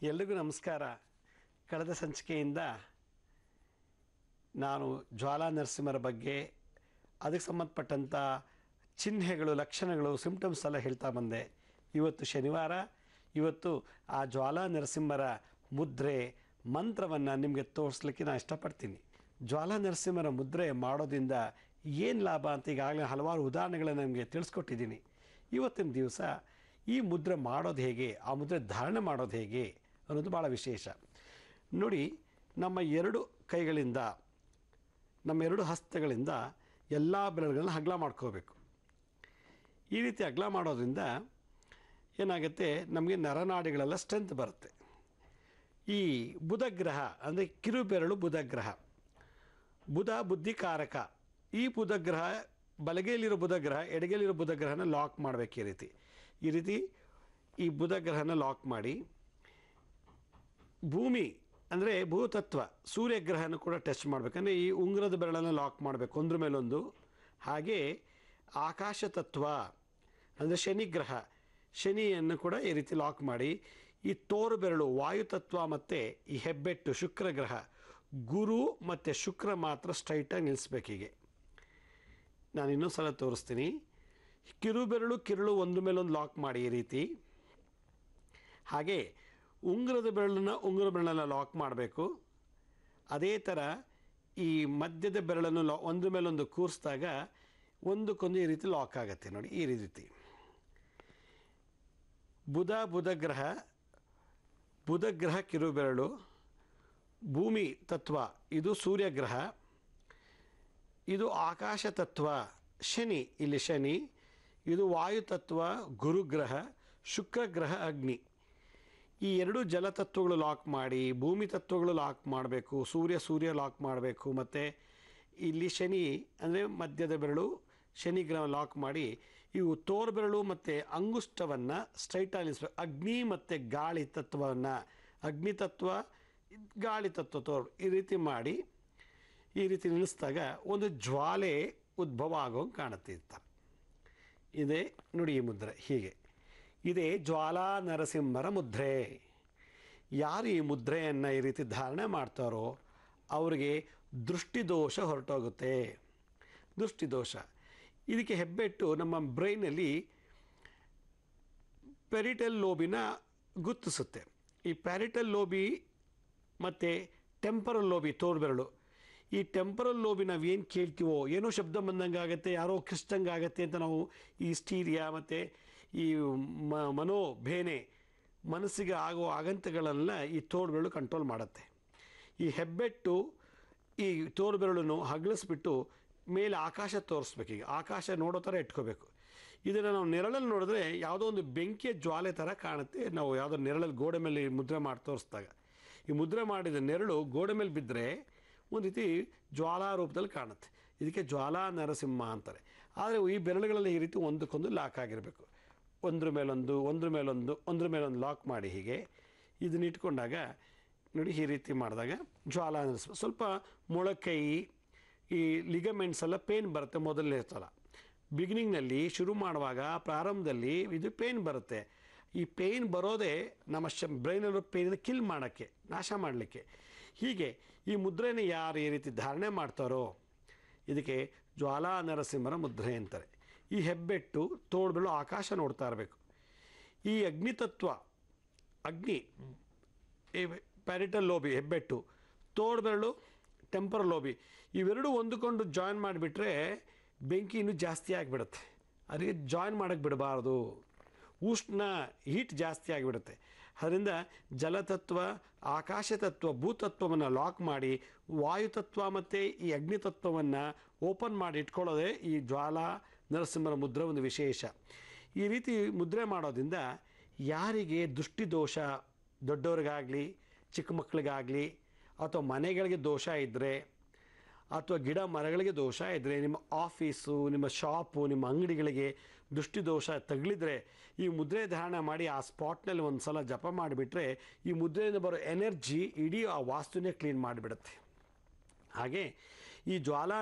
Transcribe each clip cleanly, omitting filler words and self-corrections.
ಎಲ್ರಿಗೂ ನಮಸ್ಕಾರ. ಕಳೆದ ಸಂಚಿಕೆಯಿಂದ ನಾನು ಜ್ವಾಲಾ ನರಸಿಂಹರ ಬಗ್ಗೆ ಅದಕ್ಕೆ ಸಂಬಂಧಪಟ್ಟಂಥ ಚಿಹ್ನೆಗಳು, ಲಕ್ಷಣಗಳು, ಸಿಂಪ್ಟಮ್ಸ್ ಎಲ್ಲ ಹೇಳ್ತಾ ಬಂದೆ. ಇವತ್ತು ಶನಿವಾರ. ಇವತ್ತು ಆ ಜ್ವಾಲಾ ನರಸಿಂಹರ ಮುದ್ರೆ ಮಂತ್ರವನ್ನು ನಿಮಗೆ ತೋರಿಸ್ಲಿಕ್ಕೆ ನಾನು ಇಷ್ಟಪಡ್ತೀನಿ. ಜ್ವಾಲಾ ನರಸಿಂಹರ ಮುದ್ರೆ ಮಾಡೋದ್ರಿಂದ ಏನು ಲಾಭ ಅಂತ ಈಗಾಗಲೇ ಹಲವಾರು ಉದಾಹರಣೆಗಳನ್ನು ನಿಮಗೆ ತಿಳಿಸ್ಕೊಟ್ಟಿದ್ದೀನಿ. ಇವತ್ತಿನ ದಿವಸ ಈ ಮುದ್ರೆ ಮಾಡೋದು ಹೇಗೆ, ಆ ಮುದ್ರೆ ಧಾರಣೆ ಮಾಡೋದು ಹೇಗೆ ಅನ್ನೋದು ಭಾಳ ವಿಶೇಷ. ನೋಡಿ, ನಮ್ಮ ಎರಡು ಕೈಗಳಿಂದ, ನಮ್ಮ ಎರಡು ಹಸ್ತಗಳಿಂದ ಎಲ್ಲ ಬೆರಳುಗಳನ್ನ ಅಗಲ ಮಾಡ್ಕೋಬೇಕು. ಈ ರೀತಿ ಅಗಲ ಮಾಡೋದ್ರಿಂದ ಏನಾಗುತ್ತೆ, ನಮಗೆ ನರನಾಡಿಗಳೆಲ್ಲ ಸ್ಟ್ರೆಂತ್ ಬರುತ್ತೆ. ಈ ಬುಧಗ್ರಹ ಅಂದರೆ ಕಿರುಬೆರಳು ಬುಧಗ್ರಹ, ಬುಧ ಬುದ್ಧಿಕಾರಕ. ಈ ಬುಧಗ್ರಹ, ಬಲಗೈಲಿರೋ ಬುಧಗ್ರಹ ಎಡಗೈಲಿರೋ ಬುಧಗ್ರಹನ ಲಾಕ್ ಮಾಡಬೇಕು. ಈ ರೀತಿ ಈ ಬುಧಗ್ರಹನ ಲಾಕ್ ಮಾಡಿ, ಭೂಮಿ ಅಂದರೆ ಭೂತತ್ವ ಸೂರ್ಯಗ್ರಹನ ಕೂಡ ಟಚ್ ಮಾಡಬೇಕಂದ್ರೆ ಈ ಉಂಗುರದ ಬೆರಳನ್ನು ಲಾಕ್ ಮಾಡಬೇಕು ಒಂದ್ರ ಮೇಲೊಂದು. ಹಾಗೆ ಆಕಾಶ ತತ್ವ ಅಂದರೆ ಶನಿಗ್ರಹ, ಶನಿಯನ್ನು ಕೂಡ ಈ ರೀತಿ ಲಾಕ್ ಮಾಡಿ, ಈ ತೋರು ಬೆರಳು ವಾಯುತತ್ವ ಮತ್ತು ಈ ಹೆಬ್ಬೆಟ್ಟು ಶುಕ್ರಗ್ರಹ, ಗುರು ಮತ್ತು ಶುಕ್ರ ಮಾತ್ರ ಸ್ಟ್ರೈಟಾಗಿ ನಿಲ್ಲಿಸ್ಬೇಕು. ಹೀಗೆ ನಾನು ಇನ್ನೊಂದು ಸಲ ತೋರಿಸ್ತೀನಿ. ಕಿರುಬೆರಳು ಕಿರುಳು ಒಂದ್ರ ಮೇಲೊಂದು ಲಾಕ್ ಮಾಡಿ ಈ ರೀತಿ. ಹಾಗೆ ಉಂಗುರದ ಬೆರಳನ್ನು ಲಾಕ್ ಮಾಡಬೇಕು. ಅದೇ ಥರ ಈ ಮಧ್ಯದ ಬೆರಳನ್ನು ಒಂದ್ರ ಮೇಲೊಂದು ಕೂರಿಸಿದಾಗ ಒಂದಕ್ಕೊಂದು ಈ ರೀತಿ ಲಾಕ್ ಆಗುತ್ತೆ. ನೋಡಿ, ಈ ರೀತಿ ಬುಧಗ್ರಹ ಕಿರುಬೆರಳು, ಭೂಮಿ ತತ್ವ ಇದು ಸೂರ್ಯಗ್ರಹ, ಇದು ಆಕಾಶ ತತ್ವ ಶನಿ, ಇಲ್ಲಿ ಶನಿ, ಇದು ವಾಯುತತ್ವ ಗುರುಗ್ರಹ, ಶುಕ್ರಗ್ರಹ ಅಗ್ನಿ. ಈ ಎರಡು ಜಲತತ್ವಗಳು ಲಾಕ್ ಮಾಡಿ, ಭೂಮಿ ತತ್ವಗಳು ಲಾಕ್ ಮಾಡಬೇಕು, ಸೂರ್ಯ ಲಾಕ್ ಮಾಡಬೇಕು, ಮತ್ತು ಇಲ್ಲಿ ಶನಿ ಅಂದರೆ ಮಧ್ಯದ ಬೆರಳು ಶನಿಗ್ರಹ ಲಾಕ್ ಮಾಡಿ, ಇವು ತೋರು ಬೆರಳು ಮತ್ತು ಅಂಗುಷ್ಟವನ್ನು ಸ್ಟ್ರೈಟಾಗಿ ನಿಲ್ಲಿಸ್ಬೇಕು. ಅಗ್ನಿ ಮತ್ತು ಗಾಳಿ ತತ್ವವನ್ನು, ಅಗ್ನಿ ತತ್ವ ಗಾಳಿ ತತ್ವ ತೋರು ಈ ರೀತಿ ಮಾಡಿ, ಈ ರೀತಿ ನಿಲ್ಲಿಸಿದಾಗ ಒಂದು ಜ್ವಾಲೆ ಉದ್ಭವ ಆಗೋಂಗೆ ಕಾಣುತ್ತೆ. ಇದೇ ನೋಡಿ ಈ ಮುದ್ರೆ. ಹೀಗೆ ಇದೇ ಜ್ವಾಲಾ ನರಸಿಂಹರ ಮುದ್ರೆ. ಯಾರು ಈ ಮುದ್ರೆಯನ್ನು ಈ ರೀತಿ ಧಾರಣೆ ಮಾಡ್ತಾರೋ ಅವರಿಗೆ ದೃಷ್ಟಿದೋಷ ಹೊರಟೋಗುತ್ತೆ. ದೃಷ್ಟಿದೋಷ ಇದಕ್ಕೆ ಹೆಬ್ಬೆಟ್ಟು ನಮ್ಮ ಬ್ರೈನಲ್ಲಿ ಪ್ಯಾರಿಟಲ್ ಲೋಬಿನ ಗುರ್ತಿಸುತ್ತೆ. ಈ ಪ್ಯಾರಿಟಲ್ ಲೋಬಿ ಮತ್ತು ಟೆಂಪರಲ್ ಲೋಬಿ ತೋರು ಬೆರಳು, ಈ ಟೆಂಪರಲ್ ಲೋಬಿ ನಾವು ಏನು ಕೇಳ್ತೀವೋ, ಏನೋ ಶಬ್ದ ಬಂದಂಗೆ ಆಗುತ್ತೆ, ಯಾರೋ ಕಿಷ್ಟಂಗೆ ಆಗುತ್ತೆ ಅಂತ ನಾವು ಈ ಸ್ಟೀರಿಯಾ ಮತ್ತು ಈ ಮನೋಭೇನೆ, ಮನಸ್ಸಿಗೆ ಆಗೋ ಆಗಂತುಗಳನ್ನ ಈ ತೋರು ಬೆರಳು ಕಂಟ್ರೋಲ್ ಮಾಡುತ್ತೆ. ಈ ಹೆಬ್ಬೆಟ್ಟು ಈ ತೋರು ಬೆರಳನ್ನು ಹಗಲಿಸ್ಬಿಟ್ಟು ಮೇಲೆ ಆಕಾಶ ತೋರಿಸ್ಬೇಕು. ಈಗ ಆಕಾಶ ನೋಡೋ ಥರ ಇಟ್ಕೋಬೇಕು. ಇದನ್ನು ನಾವು ನೆರಳಲ್ಲಿ ನೋಡಿದ್ರೆ ಯಾವುದೋ ಒಂದು ಬೆಂಕಿಯ ಜ್ವಾಲೆ ಥರ ಕಾಣುತ್ತೆ. ನಾವು ಯಾವುದೋ ನೆರಳಲ್ಲಿ ಗೋಡೆ ಮೇಲೆ ಮುದ್ರೆ ಮಾಡಿ ತೋರಿಸಿದಾಗ ಈ ಮುದ್ರೆ ಮಾಡಿದ ನೆರಳು ಗೋಡೆ ಮೇಲೆ ಬಿದ್ದರೆ ಒಂದು ರೀತಿ ಜ್ವಾಲಾ ರೂಪದಲ್ಲಿ ಕಾಣುತ್ತೆ. ಇದಕ್ಕೆ ಜ್ವಾಲಾ ನರಸಿಂಹ ಅಂತಾರೆ. ಆದರೆ ಈ ಬೆರಳುಗಳಲ್ಲಿ ಈ ರೀತಿ ಒಂದಕ್ಕೊಂದು ಲಾಕ್ ಆಗಿರಬೇಕು. ಒಂದ್ರ ಮೇಲೊಂದು ಲಾಕ್ ಮಾಡಿ ಹೀಗೆ ಇದನ್ನ ಇಟ್ಕೊಂಡಾಗ ನೋಡಿ, ಈ ರೀತಿ ಮಾಡಿದಾಗ ಜ್ವಾಲಾ ನರಸಿಂಹ. ಸ್ವಲ್ಪ ಮೊಳಕೈ, ಈ ಲಿಗಮೆಂಟ್ಸ್ ಎಲ್ಲ ಪೇನ್ ಬರುತ್ತೆ ಮೊದಲನೇ ಸಲ. ಬಿಗಿನಿಂಗ್ನಲ್ಲಿ ಶುರು ಮಾಡುವಾಗ ಪ್ರಾರಂಭದಲ್ಲಿ ಇದು ಪೇನ್ ಬರುತ್ತೆ. ಈ ಪೇಯ್ನ್ ಬರೋದೇ ನಮ್ಮ ಬ್ರೈನಲ್ಲಿರೋ ಪೇಯ್ನ ಕಿಲ್ ಮಾಡೋಕ್ಕೆ, ನಾಶ ಮಾಡಲಿಕ್ಕೆ. ಹೀಗೆ ಈ ಮುದ್ರೆನ ಯಾರು ಈ ರೀತಿ ಧಾರಣೆ ಮಾಡ್ತಾರೋ ಇದಕ್ಕೆ ಜ್ವಾಲಾ ನರಸಿಂಹರ ಮುದ್ರೆ ಅಂತಾರೆ. ಈ ಹೆಬ್ಬೆಟ್ಟು ತೋಳು ಬೆರಳು ಆಕಾಶ ನೋಡ್ತಾ ಇರಬೇಕು. ಈ ಅಗ್ನಿತತ್ವ, ಅಗ್ನಿ ಈ ಪ್ಯಾರಿಟಲ್ ಲೋಬಿ ಹೆಬ್ಬೆಟ್ಟು, ತೋಳು ಬೆರಳು ಟೆಂಪರಲ್ ಲೋಬಿ, ಇವೆರಡು ಒಂದುಕೊಂಡು ಜಾಯಿನ್ ಮಾಡಿಬಿಟ್ರೆ ಬೆಂಕಿ ಇನ್ನೂ ಜಾಸ್ತಿ ಆಗಿಬಿಡುತ್ತೆ. ಅದಕ್ಕೆ ಜಾಯಿನ್ ಮಾಡೋಕ್ಕೆ ಬಿಡಬಾರ್ದು. ಉಷ್ಣ ಹೀಟ್ ಜಾಸ್ತಿ ಆಗಿಬಿಡುತ್ತೆ. ಅದರಿಂದ ಜಲತತ್ವ, ಆಕಾಶ ತತ್ವ, ಭೂತತ್ವವನ್ನು ಲಾಕ್ ಮಾಡಿ ವಾಯುತತ್ವ ಮತ್ತು ಈ ಅಗ್ನಿತತ್ವವನ್ನು ಓಪನ್ ಮಾಡಿ ಇಟ್ಕೊಳ್ಳೋದೇ ಈ ಜ್ವಾಲಾ ನರಸಿಂಹರ ಮುದ್ರೆ ಒಂದು ವಿಶೇಷ. ಈ ರೀತಿ ಮುದ್ರೆ ಮಾಡೋದ್ರಿಂದ ಯಾರಿಗೆ ದೃಷ್ಟಿದೋಷ, ದೊಡ್ಡವ್ರಿಗಾಗಲಿ ಚಿಕ್ಕ ಮಕ್ಕಳಿಗಾಗಲಿ, ಅಥವಾ ಮನೆಗಳಿಗೆ ದೋಷ ಇದ್ದರೆ, ಅಥವಾ ಗಿಡ ಮರಗಳಿಗೆ ದೋಷ ಇದ್ದರೆ, ನಿಮ್ಮ ಆಫೀಸು, ನಿಮ್ಮ ಶಾಪು, ನಿಮ್ಮ ಅಂಗಡಿಗಳಿಗೆ ದೃಷ್ಟಿದೋಷ ತಗಲಿದ್ರೆ ಈ ಮುದ್ರೆ ಧಾರಣೆ ಮಾಡಿ ಆ ಸ್ಪಾಟ್ನಲ್ಲಿ ಒಂದು ಸಲ ಜಪ ಮಾಡಿಬಿಟ್ರೆ ಈ ಮುದ್ರೆಯಿಂದ ಬರೋ ಎನರ್ಜಿ ಇಡೀ ಆ ವಾಸ್ತುನೇ ಕ್ಲೀನ್ ಮಾಡಿಬಿಡುತ್ತೆ. ಹಾಗೆ ಈ ಜ್ವಾಲಾ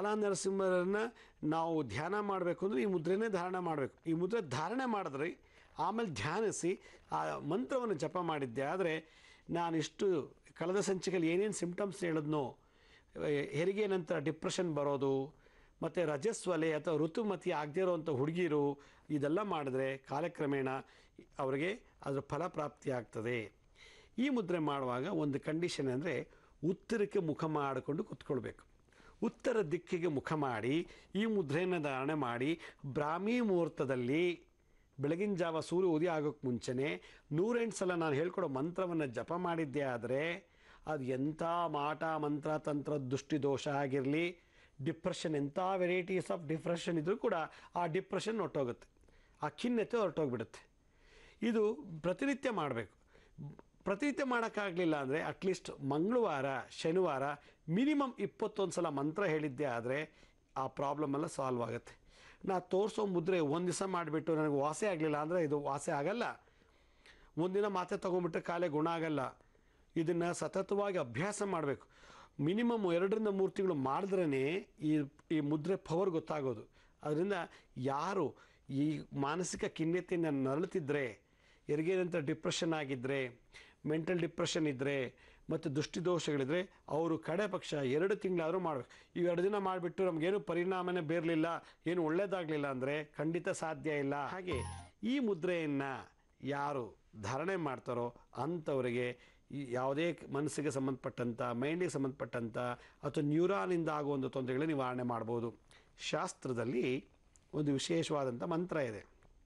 ನರಸಿಂಹರನ್ನು ನಾವು ಧ್ಯಾನ ಮಾಡಬೇಕು ಅಂದರೆ ಈ ಮುದ್ರೆನೇ ಧಾರಣೆ ಮಾಡಬೇಕು. ಈ ಮುದ್ರೆ ಧಾರಣೆ ಮಾಡಿದ್ರೆ ಆಮೇಲೆ ಧ್ಯಾನಿಸಿ ಆ ಮಂತ್ರವನ್ನು ಜಪ ಮಾಡಿದ್ದೆ ಆದರೆ ನಾನಿಷ್ಟು ಕಳೆದ ಸಂಚಿಕೆಯಲ್ಲಿ ಏನೇನು ಸಿಂಪ್ಟಮ್ಸ್ ಹೇಳಿದ್ನೋ, ಹೆರಿಗೆ ನಂತರ ಡಿಪ್ರೆಷನ್ ಬರೋದು, ಮತ್ತು ರಜಸ್ವಲೆ ಅಥವಾ ಋತುಮತಿ ಆಗದೇ ಇರೋವಂಥ ಹುಡುಗಿರು ಇದೆಲ್ಲ ಮಾಡಿದ್ರೆ ಕಾಲಕ್ರಮೇಣ ಅವರಿಗೆ ಅದರ ಫಲಪ್ರಾಪ್ತಿ ಆಗ್ತದೆ. ಈ ಮುದ್ರೆ ಮಾಡುವಾಗ ಒಂದು ಕಂಡೀಷನ್ ಅಂದರೆ ಉತ್ತರಕ್ಕೆ ಮುಖ ಮಾಡಿಕೊಂಡು ಕೂತ್ಕೊಳ್ಬೇಕು. ಉತ್ತರ ದಿಕ್ಕಿಗೆ ಮುಖ ಮಾಡಿ ಈ ಮುದ್ರೆಯನ್ನು ಧಾರಣೆ ಮಾಡಿ ಬ್ರಾಹ್ಮಿ ಮುಹೂರ್ತದಲ್ಲಿ ಬೆಳಗಿನ ಜಾವ ಸೂರ್ಯ ಉದಯ ಆಗೋಕ್ಕೆ ಮುಂಚೆನೇ 108 ಸಲ ನಾನು ಹೇಳ್ಕೊಡೋ ಮಂತ್ರವನ್ನು ಜಪ ಮಾಡಿದ್ದೆ ಆದರೆ ಅದು ಎಂಥ ಮಾಟ ಮಂತ್ರ ತಂತ್ರ ದೃಷ್ಟಿದೋಷ ಆಗಿರಲಿ, ಡಿಪ್ರೆಷನ್ ಎಂಥ ವೆರೈಟೀಸ್ ಆಫ್ ಡಿಪ್ರೆಷನ್ ಇದ್ದರೂ ಕೂಡ ಆ ಡಿಪ್ರೆಷನ್ ಹೊರಟೋಗುತ್ತೆ, ಆ ಖಿನ್ನತೆ ಹೊರಟೋಗ್ಬಿಡುತ್ತೆ. ಇದು ಪ್ರತಿನಿತ್ಯ ಮಾಡಬೇಕು. ಪ್ರತಿನಿತ್ಯ ಮಾಡೋಕ್ಕಾಗಲಿಲ್ಲ ಅಂದರೆ ಅಟ್ಲೀಸ್ಟ್ ಮಂಗಳವಾರ ಶನಿವಾರ ಮಿನಿಮಮ್ 21 ಸಲ ಮಂತ್ರ ಹೇಳಿದ್ದೆ ಆದರೆ ಆ ಪ್ರಾಬ್ಲಮೆಲ್ಲ ಸಾಲ್ವ್ ಆಗುತ್ತೆ. ನಾ ತೋರಿಸೋ ಮುದ್ರೆ ಒಂದು ದಿವಸ ಮಾಡಿಬಿಟ್ಟು ನನಗೆ ವಾಸೆ ಆಗಲಿಲ್ಲ ಅಂದರೆ ಇದು ವಾಸೆ ಆಗಲ್ಲ. ಒಂದಿನ ಮಾತ್ರೆ ತೊಗೊಂಬಿಟ್ರೆ ಕಾಲೇ ಗುಣ ಆಗಲ್ಲ. ಇದನ್ನು ಸತತವಾಗಿ ಅಭ್ಯಾಸ ಮಾಡಬೇಕು. ಮಿನಿಮಮ್ 2ರಿಂದ 3 ತಿಂಗಳು ಮಾಡಿದ್ರೇ ಈ ಮುದ್ರೆ ಪವರ್ ಗೊತ್ತಾಗೋದು. ಅದರಿಂದ ಯಾರು ಈ ಮಾನಸಿಕ ಖಿನ್ನತೆಯನ್ನು ನರಳುತ್ತಿದ್ದರೆ, ಹೆರಿಗೆ ನಂತರ ಡಿಪ್ರೆಷನ್ ಆಗಿದ್ದರೆ, ಮೆಂಟಲ್ ಡಿಪ್ರೆಷನ್ ಇದ್ದರೆ ಮತ್ತು ದೃಷ್ಟಿದೋಷಗಳಿದ್ದರೆ ಅವರು ಕಡೆ ಪಕ್ಷ 2 ತಿಂಗಳಾದರೂ ಮಾಡಬೇಕು. ಈ 2 ದಿನ ಮಾಡಿಬಿಟ್ಟು ನಮಗೇನು ಪರಿಣಾಮನೇ ಬೀರಲಿಲ್ಲ, ಏನು ಒಳ್ಳೆಯದಾಗಲಿಲ್ಲ ಅಂದರೆ ಖಂಡಿತ ಸಾಧ್ಯ ಇಲ್ಲ. ಹಾಗೆ ಈ ಮುದ್ರೆಯನ್ನು ಯಾರು ಧಾರಣೆ ಮಾಡ್ತಾರೋ ಅಂಥವರಿಗೆ ಯಾವುದೇ ಮನಸ್ಸಿಗೆ ಸಂಬಂಧಪಟ್ಟಂಥ, ಮೈಂಡಿಗೆ ಸಂಬಂಧಪಟ್ಟಂಥ ಅಥವಾ ನ್ಯೂರಾನಿಂದ ಆಗುವಂಥ ತೊಂದರೆಗಳು ನಿವಾರಣೆ ಮಾಡ್ಬೋದು. ಶಾಸ್ತ್ರದಲ್ಲಿ ಒಂದು ವಿಶೇಷವಾದಂಥ ಮಂತ್ರ ಇದೆ.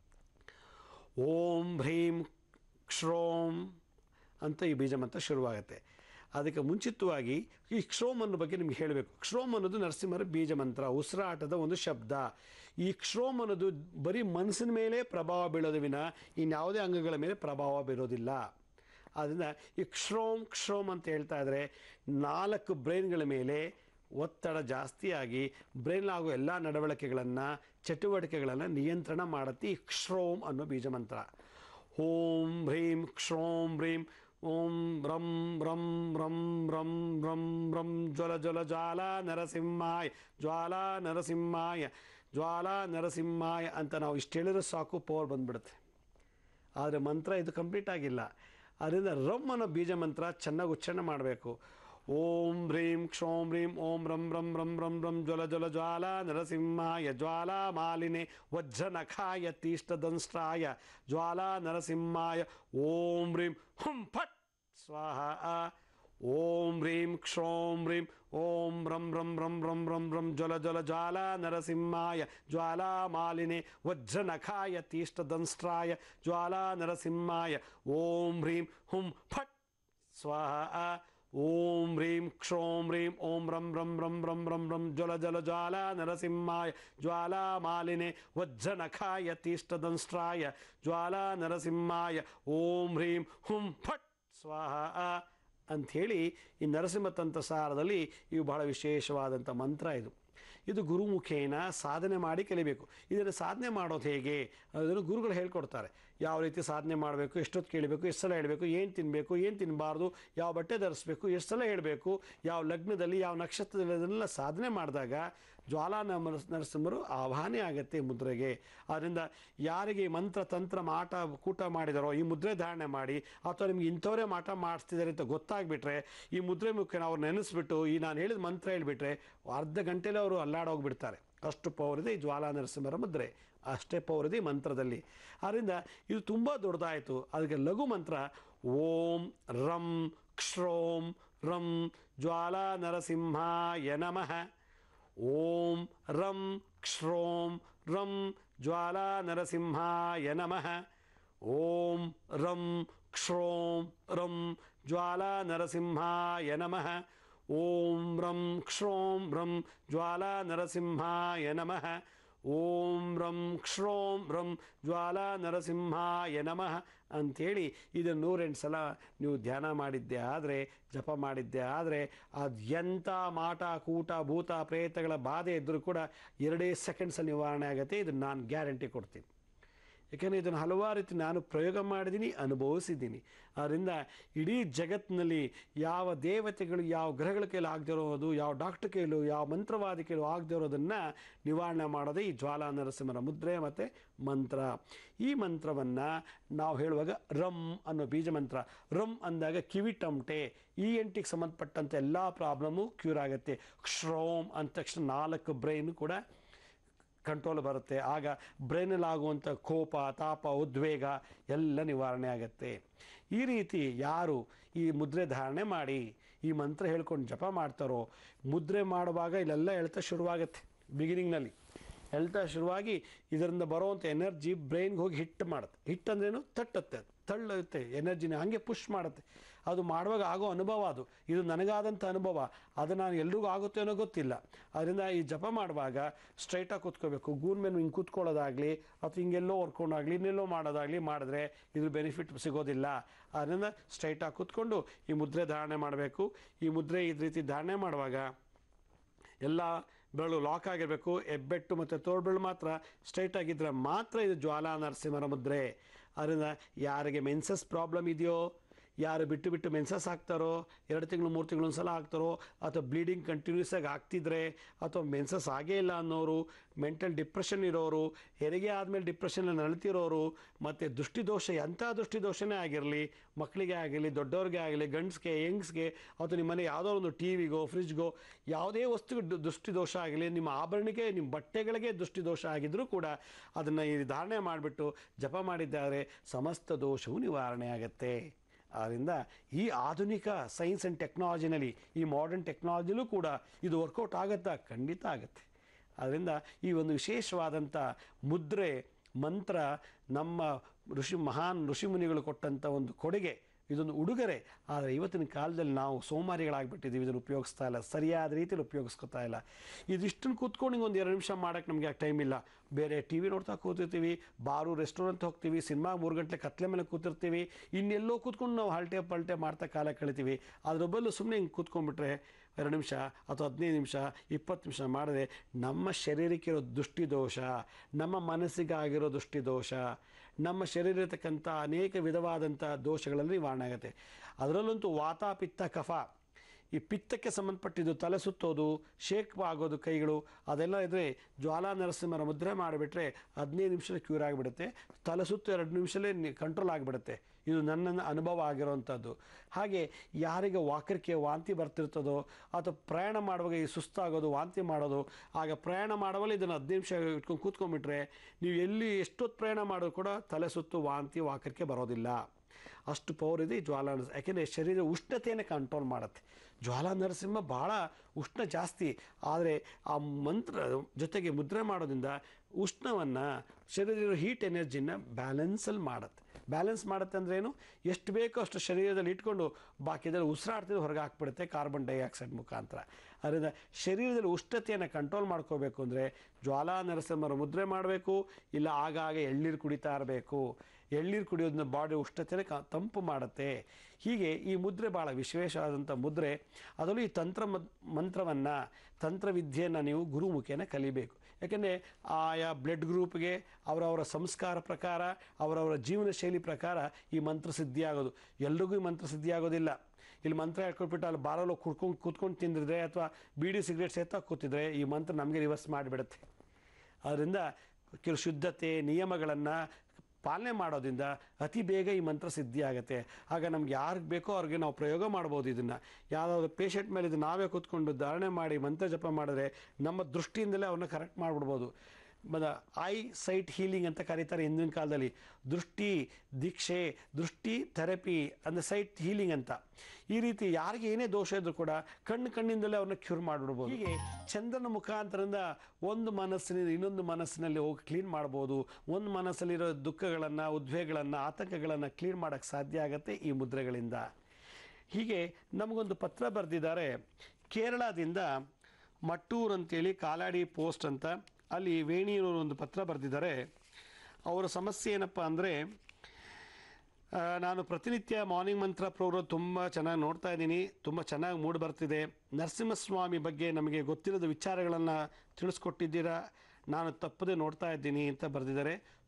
ಓಂ ಹ್ರೀಂ ಕ್ಷೋಂ ಅಂತ ಈ ಬೀಜ ಮಂತ್ರ ಶುರುವಾಗುತ್ತೆ. ಅದಕ್ಕೆ ಮುಂಚಿತವಾಗಿ ಈ ಕ್ಷೋಮ್ ಅನ್ನೋ ಬಗ್ಗೆ ನಿಮ್ಗೆ ಹೇಳಬೇಕು. ಕ್ಷೋಮ್ ಅನ್ನೋದು ನರಸಿಂಹರ ಬೀಜ ಮಂತ್ರ, ಉಸಿರಾಟದ ಒಂದು ಶಬ್ದ. ಈ ಕ್ಷೋಮ್ ಅನ್ನೋದು ಬರೀ ಮನಸ್ಸಿನ ಮೇಲೆ ಪ್ರಭಾವ ಬೀಳೋದು ವಿನ ಇನ್ಯಾವುದೇ ಅಂಗಗಳ ಮೇಲೆ ಪ್ರಭಾವ ಬೀರೋದಿಲ್ಲ. ಆದ್ದರಿಂದ ಈ ಕ್ಷೋಮ್ ಕ್ಷೋಮ್ ಅಂತ ಹೇಳ್ತಾ ಇದ್ದರೆ 4 ಬ್ರೈನ್ಗಳ ಮೇಲೆ ಒತ್ತಡ ಜಾಸ್ತಿಯಾಗಿ ಬ್ರೈನ್ಲಾಗೋ ಎಲ್ಲ ನಡವಳಿಕೆಗಳನ್ನು ಚಟುವಟಿಕೆಗಳನ್ನು ನಿಯಂತ್ರಣ ಮಾಡುತ್ತೆ ಈ ಕ್ಷೋಮ್ ಅನ್ನೋ ಬೀಜ ಮಂತ್ರ. ಓಂ ಹ್ರೀಂ ಕ್ಷೋಂ ಹ್ರೀಂ ಓಂ ರಂ ರಂ ರಂ ರಂ ರಂ ರಂ ಜ್ವಲ ಜ್ವಲ ಜ್ವಾಲಾ ನರಸಿಂಹಾಯ ಜ್ವಾಲಾ ನರಸಿಂಹಾಯ ಜ್ವಾಲಾ ನರಸಿಂಹಾಯ ಅಂತ ನಾವು ಇಷ್ಟು ಹೇಳಿದ್ರೆ ಸಾಕು, ಪವರ್ ಬಂದ್ಬಿಡುತ್ತೆ. ಆದರೆ ಮಂತ್ರ ಇದು ಕಂಪ್ಲೀಟ್ ಆಗಿಲ್ಲ. ಅದರಿಂದ ರಂ ಅನ್ನೋ ಬೀಜ ಮಂತ್ರ ಚೆನ್ನಾಗಿ ಉಚ್ಚಾರಣೆ ಮಾಡಬೇಕು. ಓಂ ಹ್ರೀಂ ಕ್ಷೋಂ ಹ್ರೀಂ ಓಂ ರಂ ರಂ ರಂ ರಂ ರಂ ಜ್ವಲ ಜ್ವಲ ಜ್ವಾಲಾ ನರಸಿಂಹಾಯ ಜ್ವಾಲಾ ಮಾಲಿನೆ ವಜ್ರ ನಖಾಯ ತೀಷ್ಠದಂಷ್ಟ್ರಾಯ ಜ್ವಾಲಾ ನರಸಿಂಹಾಯ ಓಂ ಹ್ರೀಂ ಹುಂ ಫಟ್ ಸ್ವಾಹ. ಓಂ ಹ್ರೀಂ ಕ್ಷೋಂ ಹ್ರೀಂ ಓಂ ರಂ ರಂ ರಂ ರಂ ರಂ ರಂ ಜ್ವಲ ಜ್ವಲ ಜ್ವಾಲಾ ನರಸಿಂಹಾಯ ಜ್ವಾಲಾ ಮಾಲಿನೆ ವಜ್ರ ನಖಾಯ ತೀಷ್ಠದಂಷ್ಟ್ರಾಯ ಜ್ವಾಲಾ ನರಸಿಂಹಾಯ ಓಂ ಹ್ರೀಂ ಹುಂ ಫಟ್ ಸ್ವಾಹ. ಓಂ ಹ್ರೀಂ ಕ್ಷೋಂ ಹ್ರೀಂ ಓಂ ರಂ ರಂ ರಂ ರಂ ರಂ ರಂ ಜ್ವಲ ಜ್ವಲ ಜ್ವಾಲಾ ನರಸಿಂಹಾಯ ಜ್ವಾಲಾ ಮಾಲಿನೆ ವಜ್ರ ನಖಾಯ ತೀಷ್ಠದಂಷ್ಟ್ರಾಯ ಜ್ವಾಲಾ ನರಸಿಂಹಾಯ ಓಂ ಹ್ರೀಂ ಹುಂ ಫಟ್ ಸ್ವಾಹ ಅಂಥೇಳಿ ಈ ನರಸಿಂಹತಂತ್ರ ಸಾರದಲ್ಲಿ ಇವು ಬಹಳ ವಿಶೇಷವಾದಂಥ ಮಂತ್ರ. ಇದು ಗುರುಮುಖೇನ ಸಾಧನೆ ಮಾಡಿ ಕಲಿಬೇಕು. ಇದನ್ನು ಸಾಧನೆ ಮಾಡೋದು ಹೇಗೆ ಅದನ್ನು ಗುರುಗಳು ಹೇಳ್ಕೊಡ್ತಾರೆ. ಯಾವ ರೀತಿ ಸಾಧನೆ ಮಾಡಬೇಕು, ಎಷ್ಟೊತ್ತು ಕೇಳಬೇಕು, ಎಷ್ಟು ಸಲ ಹೇಳಬೇಕು, ಏನು ತಿನ್ನಬೇಕು, ಏನು ತಿನ್ನಬಾರ್ದು, ಯಾವ ಬಟ್ಟೆ ಧರಿಸ್ಬೇಕು, ಎಷ್ಟು ಸಲ ಹೇಳಬೇಕು, ಯಾವ ಲಗ್ನದಲ್ಲಿ ಯಾವ ನಕ್ಷತ್ರದಲ್ಲಿ ಅದನ್ನೆಲ್ಲ ಸಾಧನೆ ಮಾಡಿದಾಗ ಜ್ವಾಲಾ ನರಸಿಂಹರು ಆವಾಹನೆ ಆಗುತ್ತೆ ಮುದ್ರೆಗೆ. ಆದ್ದರಿಂದ ಯಾರಿಗೆ ಮಂತ್ರ ತಂತ್ರ ಮಾಟ ಕೂಟ ಮಾಡಿದಾರೋ ಈ ಮುದ್ರೆ ಧಾರಣೆ ಮಾಡಿ, ಅಥವಾ ನಿಮ್ಗೆ ಇಂಥವರೇ ಮಾಟ ಮಾಡಿಸ್ತಿದ್ದಾರೆ ಅಂತ ಗೊತ್ತಾಗ್ಬಿಟ್ರೆ ಈ ಮುದ್ರೆ ಮುಖ್ಯ ಅವ್ರು ನೆನೆಸ್ಬಿಟ್ಟು ಈ ನಾನು ಹೇಳಿದ ಮಂತ್ರ ಹೇಳಿಬಿಟ್ರೆ ಅರ್ಧ ಗಂಟೆಲೇ ಅವರು ಅಲ್ಲಾಡೋಗ್ಬಿಡ್ತಾರೆ. ಅಷ್ಟು ಪವರ್ ಇದೆ ಈ ಜ್ವಾಲಾ ನರಸಿಂಹರ ಮುದ್ರೆ, ಅಷ್ಟೇ ಪವರ್ ಇದೆ ಈ ಮಂತ್ರದಲ್ಲಿ. ಆದ್ದರಿಂದ ಇದು ತುಂಬ ದೊಡ್ಡದಾಯಿತು. ಅದಕ್ಕೆ ಲಘು ಮಂತ್ರ ಓಂ ರಂ ಕ್ಷೋಂ ರಂ ಜ್ವಾಲಾ ನರಸಿಂಹಾಯ ನಮಃ. ಓಂ ರಂ ಕ್ಷೋಂ ರಂ ಜ್ವಾಲಾ ನರಸಿಂಹಾಯ ನಮಃ. ಓಂ ರಂ ಕ್ಷೋಂ ರಂ ಜ್ವಾಲಾ ನರಸಿಂಹಾಯ ನಮಃ. ಓಂ ರಂ ಕ್ಷೋಂ ರಂ ಜ್ವಾಲಾ ನರಸಿಂಹಾಯ ನಮಃ. ಓಂ ರಂ ಕ್ಷೋಂ ರಂ ಜ್ವಾಲಾ ನರಸಿಂಹಾಯ ನಮಃ ಅಂಥೇಳಿ ಇದನ್ನು 108 ಸಲ ನೀವು ಧ್ಯಾನ ಮಾಡಿದ್ದೆ ಆದರೆ, ಜಪ ಮಾಡಿದ್ದೆ ಆದರೆ ಅದು ಎಂಥ ಮಾಟ ಕೂಟ ಭೂತ ಪ್ರೇತಗಳ ಬಾಧೆ ಇದ್ದರೂ ಕೂಡ 2 ಸೆಕೆಂಡ್ಸಲ್ಲಿ ನಿವಾರಣೆ ಆಗುತ್ತೆ. ಇದನ್ನು ನಾನು ಗ್ಯಾರಂಟಿ ಕೊಡ್ತೀನಿ. ಯಾಕೆಂದರೆ ಇದನ್ನು ಹಲವಾರು ರೀತಿ ನಾನು ಪ್ರಯೋಗ ಮಾಡಿದ್ದೀನಿ, ಅನುಭವಿಸಿದ್ದೀನಿ. ಆದ್ದರಿಂದ ಇಡೀ ಜಗತ್ತಿನಲ್ಲಿ ಯಾವ ದೇವತೆಗಳು, ಯಾವ ಗ್ರಹಗಳ ಕೈಲಿ ಆಗದೆ ಇರೋದು, ಯಾವ ಡಾಕ್ಟರ್ ಕೈಲೂ, ಯಾವ ಮಂತ್ರವಾದಿ ಕೈಲೂ ಆಗದೆ ಇರೋದನ್ನು ನಿವಾರಣೆ ಮಾಡೋದೇ ಈ ಜ್ವಾಲಾ ನರಸಿಂಹರ ಮುದ್ರೆ ಮತ್ತು ಮಂತ್ರ. ಈ ಮಂತ್ರವನ್ನು ನಾವು ಹೇಳುವಾಗ ರಮ್ ಅನ್ನೋ ಬೀಜ ಮಂತ್ರ. ರಮ್ ಅಂದಾಗ ಕಿವಿ ಟಮಟೆ, ENTಗೆ ಸಂಬಂಧಪಟ್ಟಂಥ ಎಲ್ಲ ಪ್ರಾಬ್ಲಮ್ಮು ಕ್ಯೂರ್ ಆಗುತ್ತೆ. ಶ್ರೋಮ್ ಅಂದ ತಕ್ಷಣ 4 ಬ್ರೈನು ಕೂಡ ಕಂಟ್ರೋಲ್ ಬರುತ್ತೆ. ಆಗ ಬ್ರೈನಲ್ಲಿ ಆಗುವಂಥ ಕೋಪ, ತಾಪ, ಉದ್ವೇಗ ಎಲ್ಲ ನಿವಾರಣೆ ಆಗುತ್ತೆ. ಈ ರೀತಿ ಯಾರು ಈ ಮುದ್ರೆ ಧಾರಣೆ ಮಾಡಿ ಈ ಮಂತ್ರ ಹೇಳ್ಕೊಂಡು ಜಪ ಮಾಡ್ತಾರೋ, ಮುದ್ರೆ ಮಾಡುವಾಗ ಇಲ್ಲೆಲ್ಲ ಎಳ್ತಾ ಶುರುವಾಗುತ್ತೆ. ಬಿಗಿನಿಂಗ್ನಲ್ಲಿ ಎಳ್ತಾ ಶುರುವಾಗಿ ಇದರಿಂದ ಬರೋವಂಥ ಎನರ್ಜಿ ಬ್ರೈನ್ಗೆ ಹೋಗಿ ಹಿಟ್ ಮಾಡುತ್ತೆ. ಹಿಟ್ ಅಂದ್ರೇನು? ತಟ್ಟುತ್ತೆ, ತಳ್ಳುತ್ತೆ, ಎನರ್ಜಿನ ಹಾಗೆ ಪುಷ್ ಮಾಡುತ್ತೆ. ಅದು ಮಾಡುವಾಗ ಆಗೋ ಅನುಭವ ಅದು. ಇದು ನನಗಾದಂಥ ಅನುಭವ. ಅದು ನಾನು ಎಲ್ರಿಗೂ ಆಗುತ್ತೆ ಅನ್ನೋ ಗೊತ್ತಿಲ್ಲ. ಅದರಿಂದ ಈ ಜಪ ಮಾಡುವಾಗ ಸ್ಟ್ರೈಟಾಗಿ ಕೂತ್ಕೋಬೇಕು. ಗೂನ್ ಮೇಲೆ ಹಿಂಗೆ ಕೂತ್ಕೊಳ್ಳೋದಾಗಲಿ ಅಥವಾ ಹಿಂಗೆಲ್ಲೋ ಹೊರ್ಕೊಂಡಾಗಲಿ ಇನ್ನೆಲ್ಲೋ ಮಾಡೋದಾಗಲಿ ಮಾಡಿದ್ರೆ ಇದ್ರ ಬೆನಿಫಿಟ್ ಸಿಗೋದಿಲ್ಲ. ಅದರಿಂದ ಸ್ಟ್ರೈಟಾಗಿ ಕೂತ್ಕೊಂಡು ಈ ಮುದ್ರೆ ಧಾರಣೆ ಮಾಡಬೇಕು. ಈ ಮುದ್ರೆ ಈ ರೀತಿ ಧಾರಣೆ ಮಾಡುವಾಗ ಎಲ್ಲ ಬೆರಳು ಲಾಕ್ ಆಗಿರಬೇಕು. ಹೆಬ್ಬೆಟ್ಟು ಮತ್ತು ತೋರ್ಬೆರಳು ಮಾತ್ರ ಸ್ಟ್ರೈಟ್ ಆಗಿದ್ದರೆ ಮಾತ್ರ ಇದು ಜ್ವಾಲಾ ನರಸಿಂಹರ ಮುದ್ರೆ. ಅದರಿಂದ ಯಾರಿಗೆ ಮೆನ್ಸಸ್ ಪ್ರಾಬ್ಲಮ್ ಇದೆಯೋ, ಯಾರು ಬಿಟ್ಟು ಬಿಟ್ಟು ಮೆನ್ಸಸ್ ಆಗ್ತಾರೋ, 2 ತಿಂಗಳು 3 ತಿಂಗಳು ಒಂದ್ಸಲ ಆಗ್ತಾರೋ, ಅಥವಾ ಬ್ಲೀಡಿಂಗ್ ಕಂಟಿನ್ಯೂಸ್ ಆಗಿ ಆಗ್ತಿದ್ರೆ, ಅಥವಾ ಮೆನ್ಸಸ್ ಆಗೇ ಇಲ್ಲ ಅನ್ನೋರು, ಮೆಂಟಲ್ ಡಿಪ್ರೆಷನ್ ಇರೋರು, ಹೆರಿಗೆ ಆದಮೇಲೆ ಡಿಪ್ರೆಷನಲ್ಲಿ ನರಳ್ತಿರೋರು, ಮತ್ತು ದೃಷ್ಟಿದೋಷ ಎಂಥ ದೃಷ್ಟಿದೋಷನೇ ಆಗಿರಲಿ, ಮಕ್ಕಳಿಗೆ ಆಗಲಿ, ದೊಡ್ಡವ್ರಿಗೆ ಆಗಲಿ, ಗಂಡ್ಸ್ಗೆ, ಯಂಗ್ಸ್ಗೆ, ಅಥವಾ ನಿಮ್ಮ ಮನೆ ಯಾವುದೋ ಒಂದು ಟಿವಿಗೋ ಫ್ರಿಜ್ಗೋ ಯಾವುದೇ ವಸ್ತುಗೆ ದೃಷ್ಟಿದೋಷ ಆಗಲಿ, ನಿಮ್ಮ ಆಭರಣಕ್ಕೆ, ನಿಮ್ಮ ಬಟ್ಟೆಗಳಿಗೆ ದೃಷ್ಟಿದೋಷ ಆಗಿದ್ದರೂ ಕೂಡ ಅದನ್ನು ಈ ಧಾರಣೆ ಮಾಡಿಬಿಟ್ಟು ಜಪ ಮಾಡಿದ್ದಾರೆ ಸಮಸ್ತ ದೋಷವೂ ನಿವಾರಣೆ ಆಗುತ್ತೆ. ಆದ್ದರಿಂದ ಈ ಆಧುನಿಕ ಸೈನ್ಸ್ ಆ್ಯಂಡ್ ಟೆಕ್ನಾಲಜಿನಲ್ಲಿ, ಈ ಮಾಡರ್ನ್ ಟೆಕ್ನಾಲಜಿಲೂ ಕೂಡ ಇದು ವರ್ಕೌಟ್ ಆಗುತ್ತಾ? ಖಂಡಿತ ಆಗುತ್ತೆ. ಆದ್ದರಿಂದ ಈ ಒಂದು ವಿಶೇಷವಾದಂಥ ಮುದ್ರೆ ಮಂತ್ರ ನಮ್ಮ ಮಹಾನ್ ಋಷಿಮುನಿಗಳು ಕೊಟ್ಟಂಥ ಒಂದು ಕೊಡುಗೆ, ಇದೊಂದು ಉಡುಗೊರೆ. ಆದರೆ ಇವತ್ತಿನ ಕಾಲದಲ್ಲಿ ನಾವು ಸೋಮಾರಿಗಳಾಗಿಬಿಟ್ಟಿದ್ದೀವಿ, ಇದನ್ನು ಉಪಯೋಗಿಸ್ತಾ ಇಲ್ಲ, ಸರಿಯಾದ ರೀತಿಯಲ್ಲಿ ಉಪಯೋಗಿಸ್ಕೊತಾ ಇಲ್ಲ. ಇದಿಷ್ಟನ್ನು ಕೂತ್ಕೊಂಡು ಹಿಂಗೆ ಒಂದು 2 ನಿಮಿಷ ಮಾಡೋಕ್ಕೆ ನಮಗೆ ಟೈಮ್ ಇಲ್ಲ. ಬೇರೆ ಟಿ ವಿ ನೋಡ್ತಾ ಕೂತಿರ್ತೀವಿ, ಬಾರು ರೆಸ್ಟೋರೆಂಟ್ ಹೋಗ್ತೀವಿ, ಸಿನಿಮಾ 3 ಗಂಟೆ ಕತ್ಲೆ ಮೇಲೆ ಕೂತಿರ್ತೀವಿ, ಇನ್ನೆಲ್ಲೋ ಕೂತ್ಕೊಂಡು ನಾವು ಹಲ್ಟೆ ಪಲ್ಟೆ ಮಾಡ್ತಾ ಕಾಲ ಕಳಿತೀವಿ. ಅದ್ರ ಬದಲು ಸುಮ್ಮನೆ ಹಿಂಗೆ ಕೂತ್ಕೊಂಡ್ಬಿಟ್ರೆ 2 ನಿಮಿಷ ಅಥವಾ 15 ನಿಮಿಷ 20 ನಿಮಿಷ ಮಾಡಿದ್ರೆ ನಮ್ಮ ಶರೀರಕ್ಕೆ ಇರೋ ದೃಷ್ಟಿದೋಷ, ನಮ್ಮ ಮನಸ್ಸಿಗೆ ಆಗಿರೋ ದೃಷ್ಟಿದೋಷ, ನಮ್ಮ ಶರೀರ ಇರತಕ್ಕಂಥ ಅನೇಕ ವಿಧವಾದಂಥ ದೋಷಗಳಲ್ಲಿ ನಿವಾರಣೆ ಆಗುತ್ತೆ. ಅದರಲ್ಲಂತೂ ವಾತ ಪಿತ್ತ ಕಫ, ಈ ಪಿತ್ತಕ್ಕೆ ಸಂಬಂಧಪಟ್ಟಿದ್ದು ತಲೆ ಸುತ್ತೋದು, ಶೇಕ್ ಆಗೋದು ಕೈಗಳು, ಅದೆಲ್ಲ ಇದ್ದರೆ ಜ್ವಾಲಾ ನರಸಿಂಹರ ಮುದ್ರೆ ಮಾಡಿಬಿಟ್ರೆ 15 ನಿಮಿಷದಲ್ಲಿ ಕ್ಯೂರ್ ಆಗಿಬಿಡುತ್ತೆ. ತಲೆ ಸುತ್ತು 2 ನಿಮಿಷಲೇ ಕಂಟ್ರೋಲ್ ಆಗಿಬಿಡುತ್ತೆ. ಇದು ನನ್ನ ಅನುಭವ ಆಗಿರೋವಂಥದ್ದು. ಹಾಗೆ ಯಾರಿಗೆ ವಾಕರಿಕೆ ವಾಂತಿ ಬರ್ತಿರ್ತದೋ, ಅಥವಾ ಪ್ರಯಾಣ ಮಾಡುವಾಗ ಈ ಸುಸ್ತಾಗೋದು, ವಾಂತಿ ಮಾಡೋದು, ಆಗ ಪ್ರಯಾಣ ಮಾಡುವಲ್ಲಿ ಇದನ್ನು 15 ನಿಮಿಷ ಇಟ್ಕೊಂಡು ಕೂತ್ಕೊಂಡ್ಬಿಟ್ರೆ ನೀವು ಎಲ್ಲಿ ಎಷ್ಟೊತ್ತು ಪ್ರಯಾಣ ಮಾಡೋದು ಕೂಡ ತಲೆ ಸುತ್ತು ವಾಂತಿ ವಾಕರಿಕೆ ಬರೋದಿಲ್ಲ. ಅಷ್ಟು ಪವರ್ ಇದೆ ಈ ಜ್ವಾಲಾ ನರಸಿಂಹ. ಯಾಕೆಂದರೆ ಶರೀರ ಉಷ್ಣತೆಯನ್ನು ಕಂಟ್ರೋಲ್ ಮಾಡುತ್ತೆ. ಜ್ವಾಲಾ ನರಸಿಂಹ ಭಾಳ ಉಷ್ಣ ಜಾಸ್ತಿ. ಆದರೆ ಆ ಮಂತ್ರ ಜೊತೆಗೆ ಮುದ್ರೆ ಮಾಡೋದ್ರಿಂದ ಉಷ್ಣವನ್ನು, ಶರೀರದ ಹೀಟ್ ಎನರ್ಜಿನ ಬ್ಯಾಲೆನ್ಸಲ್ಲಿ ಮಾಡುತ್ತೆ. ಬ್ಯಾಲೆನ್ಸ್ ಮಾಡುತ್ತೆ ಅಂದ್ರೇನು? ಎಷ್ಟು ಬೇಕೋ ಅಷ್ಟು ಶರೀರದಲ್ಲಿ ಇಟ್ಕೊಂಡು ಬಾಕಿದಲ್ಲಿ ಉಸಿರಾಡ್ತಿದ್ದು ಹೊರಗೆ ಹಾಕ್ಬಿಡುತ್ತೆ ಕಾರ್ಬನ್ ಡೈಆಕ್ಸೈಡ್ ಮುಖಾಂತರ. ಅದರಿಂದ ಶರೀರದಲ್ಲಿ ಉಷ್ಣತೆಯನ್ನು ಕಂಟ್ರೋಲ್ ಮಾಡ್ಕೋಬೇಕು ಅಂದರೆ ಜ್ವಾಲಾ ನರಸಿಂಹರ ಮುದ್ರೆ ಮಾಡಬೇಕು. ಇಲ್ಲ ಆಗಾಗ ಎಳ್ನೀರು ಕುಡಿತಾ ಇರಬೇಕು. ಎಳ್ನೀರು ಕುಡಿಯೋದನ್ನ ಬಾಡಿ ಉಷ್ಣತೆನೇ ತಂಪು ಮಾಡುತ್ತೆ. ಹೀಗೆ ಈ ಮುದ್ರೆ ಭಾಳ ವಿಶೇಷವಾದಂಥ ಮುದ್ರೆ. ಅದರಲ್ಲೂ ಈ ಮಂತ್ರವನ್ನು, ತಂತ್ರವಿದ್ಯೆಯನ್ನು ನೀವು ಗುರುಮುಖೇನ ಕಲಿಬೇಕು. ಯಾಕೆಂದರೆ ಆಯಾ ಬ್ಲಡ್ ಗ್ರೂಪ್ಗೆ ಅವರವರ ಸಂಸ್ಕಾರ ಪ್ರಕಾರ, ಅವರವರ ಜೀವನ ಶೈಲಿ ಪ್ರಕಾರ ಈ ಮಂತ್ರ ಸಿದ್ಧಿಯಾಗೋದು. ಎಲ್ರಿಗೂ ಈ ಮಂತ್ರ ಸಿದ್ಧಿಯಾಗೋದಿಲ್ಲ. ಇಲ್ಲಿ ಮಂತ್ರ ಹೇಳ್ಕೊಟ್ಬಿಟ್ಟು ಅಲ್ಲಿ ಬಾರಲ್ಲಿ ಕೂತ್ಕೊಂಡು ತಿಂದಿದ್ರೆ ಅಥವಾ ಬೀಡಿ ಸಿಗರೇಟ್ ಸೇತಾ ಕೂತಿದ್ರೆ ಈ ಮಂತ್ರ ನಮಗೆ ರಿವರ್ಸ್ ಮಾಡಿಬಿಡುತ್ತೆ. ಅದರಿಂದ ಕೆಲವು ಶುದ್ಧತೆ ನಿಯಮಗಳನ್ನು ಪಾಲನೆ ಮಾಡೋದ್ರಿಂದ ಅತಿ ಬೇಗ ಈ ಮಂತ್ರ ಸಿದ್ಧಿ ಆಗುತ್ತೆ. ಆಗ ನಮ್ಗೆ ಯಾರಿಗೆ ಬೇಕೋ ಅವ್ರಿಗೆ ನಾವು ಪ್ರಯೋಗ ಮಾಡ್ಬೋದು. ಇದನ್ನು ಯಾವುದಾದ್ರು ಪೇಷಂಟ್ ಮೇಲೆ ಇದು ನಾವೇ ಕೂತ್ಕೊಂಡು ಧಾರಣೆ ಮಾಡಿ ಮಂತ್ರ ಜಪ ಮಾಡಿದ್ರೆ ನಮ್ಮ ದೃಷ್ಟಿಯಿಂದಲೇ ಅವ್ರನ್ನ ಕರೆಕ್ಟ್ ಮಾಡಿಬಿಡ್ಬೋದು. ಮತ್ತು ಐ ಸೈಟ್ ಹೀಲಿಂಗ್ ಅಂತ ಕರೀತಾರೆ ಹಿಂದಿನ ಕಾಲದಲ್ಲಿ. ದೃಷ್ಟಿ ದೀಕ್ಷೆ, ದೃಷ್ಟಿ ಥೆರಪಿ ಅಂದರೆ ಸೈಟ್ ಹೀಲಿಂಗ್ ಅಂತ. ಈ ರೀತಿ ಯಾರಿಗೆ ಏನೇ ದೋಷ ಇದ್ರೂ ಕೂಡ ಕಣ್ಣಿಂದಲೇ ಅವ್ರನ್ನ ಕ್ಯೂರ್ ಮಾಡಿಬಿಡ್ಬೋದು. ಹೀಗೆ ಚಂದ್ರನ ಮುಖಾಂತರದಿಂದ ಒಂದು ಮನಸ್ಸಿನಿಂದ ಇನ್ನೊಂದು ಮನಸ್ಸಿನಲ್ಲಿ ಹೋಗಿ ಕ್ಲೀನ್ ಮಾಡ್ಬೋದು. ಒಂದು ಮನಸ್ಸಲ್ಲಿರೋ ದುಃಖಗಳನ್ನು, ಉದ್ವೇಗಗಳನ್ನು, ಆತಂಕಗಳನ್ನು ಕ್ಲೀನ್ ಮಾಡೋಕ್ಕೆ ಸಾಧ್ಯ ಆಗುತ್ತೆ ಈ ಮುದ್ರೆಗಳಿಂದ. ಹೀಗೆ ನಮಗೊಂದು ಪತ್ರ ಬರೆದಿದ್ದಾರೆ ಕೇರಳದಿಂದ, ಮಟ್ಟೂರು ಅಂತೇಳಿ, ಕಾಲಾಡಿ ಪೋಸ್ಟ್ ಅಂತ, ಅಲ್ಲಿ ವೇಣಿಯವರು ಒಂದು ಪತ್ರ ಬರೆದಿದ್ದಾರೆ. ಅವರ ಸಮಸ್ಯೆ ಏನಪ್ಪ ಅಂದರೆ, ನಾನು ಪ್ರತಿನಿತ್ಯ ಮಾರ್ನಿಂಗ್ ಮಂತ್ರ ಪ್ರೋಗ್ರಾಮ್ ತುಂಬ ಚೆನ್ನಾಗಿ ನೋಡ್ತಾ ಇದ್ದೀನಿ, ತುಂಬ ಚೆನ್ನಾಗಿ ಮೂಡಿ ಬರ್ತಿದೆ. ನರಸಿಂಹಸ್ವಾಮಿ ಬಗ್ಗೆ ನಮಗೆ ಗೊತ್ತಿರೋದ ವಿಚಾರಗಳನ್ನು ತಿಳಿಸ್ಕೊಟ್ಟಿದ್ದೀರಾ, ನಾನು ತಪ್ಪದೆ ನೋಡ್ತಾ ಇದ್ದೀನಿ ಅಂತ ಬರೆದಿದ್ದಾರೆ.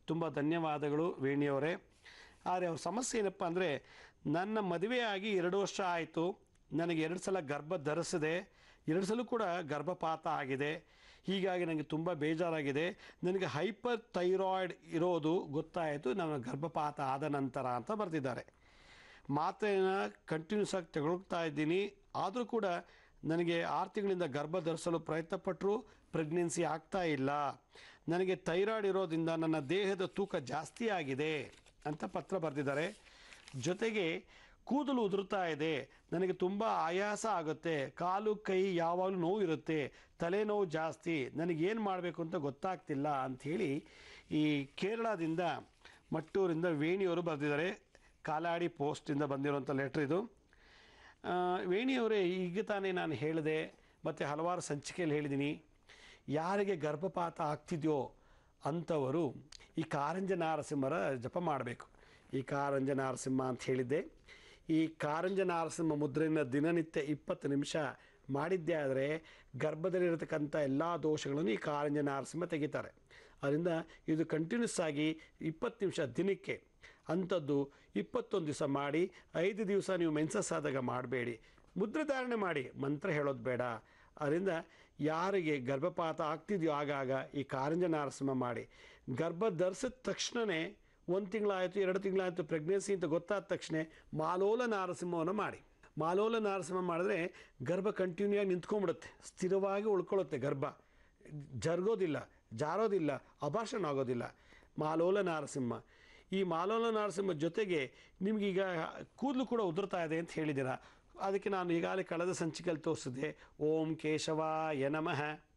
ತುಂಬ ಧನ್ಯವಾದಗಳು ವೇಣಿಯವರೇ. ಆದರೆ ಅವ್ರ ಸಮಸ್ಯೆ ಏನಪ್ಪ ಅಂದರೆ, ನನ್ನ ಮದುವೆಯಾಗಿ 2 ವರ್ಷ ಆಯಿತು, ನನಗೆ 2 ಸಲ ಗರ್ಭ ಧರಿಸಿದೆ, 2 ಸಲ ಕೂಡ ಗರ್ಭಪಾತ ಆಗಿದೆ. ಹೀಗಾಗಿ ನನಗೆ ತುಂಬ ಬೇಜಾರಾಗಿದೆ. ನನಗೆ ಹೈಪರ್ ಥೈರಾಯ್ಡ್ ಇರೋದು ಗೊತ್ತಾಯಿತು ನನ್ನ ಗರ್ಭಪಾತ ಆದ ನಂತರ ಅಂತ ಬರೆದಿದ್ದಾರೆ. ಮಾತ್ರೆಯನ್ನು ಕಂಟಿನ್ಯೂಸ್ ಆಗಿ ತಗೊಳ್ತಾ ಇದ್ದೀನಿ, ಆದರೂ ಕೂಡ ನನಗೆ 6 ತಿಂಗಳಿಂದ ಗರ್ಭ ಧರಿಸಲು ಪ್ರಯತ್ನಪಟ್ಟರು ಪ್ರೆಗ್ನೆನ್ಸಿ ಆಗ್ತಾ ಇಲ್ಲ. ನನಗೆ ಥೈರಾಯ್ಡ್ ಇರೋದ್ರಿಂದ ನನ್ನ ದೇಹದ ತೂಕ ಜಾಸ್ತಿ ಆಗಿದೆ ಅಂತ ಪತ್ರ ಬರೆದಿದ್ದಾರೆ. ಜೊತೆಗೆ ಕೂದಲು ಉದುರ್ತಾ ಇದೆ, ನನಗೆ ತುಂಬ ಆಯಾಸ ಆಗುತ್ತೆ, ಕಾಲು ಕೈ ಯಾವಾಗಲೂ ನೋವು ಇರುತ್ತೆ, ತಲೆನೋವು ಜಾಸ್ತಿ, ನನಗೇನು ಮಾಡಬೇಕು ಅಂತ ಗೊತ್ತಾಗ್ತಿಲ್ಲ ಅಂಥೇಳಿ ಈ ಕೇರಳದಿಂದ ಮಟ್ಟೂರಿಂದ ವೇಣಿಯವರು ಬರೆದಿದ್ದಾರೆ. ಕಾಲಾಡಿ ಪೋಸ್ಟಿಂದ ಬಂದಿರುವಂಥ ಲೆಟ್ರ್ ಇದು. ವೇಣಿಯವರೇ, ಈಗ ತಾನೇ ನಾನು ಹೇಳಿದೆ ಮತ್ತು ಹಲವಾರು ಸಂಚಿಕೆಯಲ್ಲಿ ಹೇಳಿದ್ದೀನಿ, ಯಾರಿಗೆ ಗರ್ಭಪಾತ ಆಗ್ತಿದೆಯೋ ಅಂಥವರು ಈ ಕಾರಂಜ ನಾರಸಿಂಹರ ಜಪ ಮಾಡಬೇಕು. ಈ ಕಾರಂಜ ನಾರಸಿಂಹ ಅಂತ ಹೇಳಿದ್ದೆ. ಈ ಕಾರಂಜ ನಾರಸಿಂಹ ಮುದ್ರೆಯನ್ನು ದಿನನಿತ್ಯ 20 ನಿಮಿಷ ಮಾಡಿದ್ದೇ ಆದರೆ ಗರ್ಭದಲ್ಲಿರತಕ್ಕಂಥ ಎಲ್ಲ ದೋಷಗಳನ್ನು ಈ ಕಾರಂಜ ನಾರಸಿಂಹ ತೆಗಿತಾರೆ. ಅದರಿಂದ ಇದು ಕಂಟಿನ್ಯೂಸ್ ಆಗಿ 20 ನಿಮಿಷ ದಿನಕ್ಕೆ, ಅಂಥದ್ದು 21 ದಿವಸ ಮಾಡಿ. 5 ದಿವಸ ನೀವು ಮೆನ್ಸಸ್ ಆದಾಗ ಮಾಡಬೇಡಿ, ಮುದ್ರೆ ಧಾರಣೆ ಮಾಡಿ, ಮಂತ್ರ ಹೇಳೋದು ಬೇಡ. ಅದರಿಂದ ಯಾರಿಗೆ ಗರ್ಭಪಾತ ಆಗ್ತಿದೆಯೋ ಆಗಾಗ ಈ ಕಾರಂಜ ನಾರಸಿಂಹ ಮಾಡಿ. ಗರ್ಭ ಧರಿಸಿದ ತಕ್ಷಣವೇ 1 ತಿಂಗಳಾಯಿತು 2 ತಿಂಗಳಾಯಿತು ಪ್ರೆಗ್ನೆನ್ಸಿ ಅಂತ ಗೊತ್ತಾದ ತಕ್ಷಣ ಮಾಲೋಲ ನಾರಸಿಂಹವನ್ನು ಮಾಡಿ. ಮಾಲೋಲ ನಾರಸಿಂಹ ಮಾಡಿದ್ರೆ ಗರ್ಭ ಕಂಟಿನ್ಯೂ ಆಗಿ ನಿಂತ್ಕೊಂಡ್ಬಿಡುತ್ತೆ, ಸ್ಥಿರವಾಗಿ ಉಳ್ಕೊಳ್ಳುತ್ತೆ, ಗರ್ಭ ಜರುಗೋದಿಲ್ಲ, ಜಾರೋದಿಲ್ಲ, ಅಬಾರ್ಷನ್ ಆಗೋದಿಲ್ಲ. ಮಾಲೋಲ ನಾರಸಿಂಹ. ಈ ಮಾಲೋಲ ನಾರಸಿಂಹ ಜೊತೆಗೆ ನಿಮಗೀಗ ಕೂದಲು ಕೂಡ ಉದುರ್ತಾ ಇದೆ ಅಂತ ಹೇಳಿದ್ದೀರಾ. ಅದಕ್ಕೆ ನಾನು ಈಗಾಗಲೇ ಕಳೆದ ಸಂಚಿಕೆಯಲ್ಲಿ ತೋರಿಸಿದೆ. ಓಂ ಕೇಶವಾಯ ನಮಃ,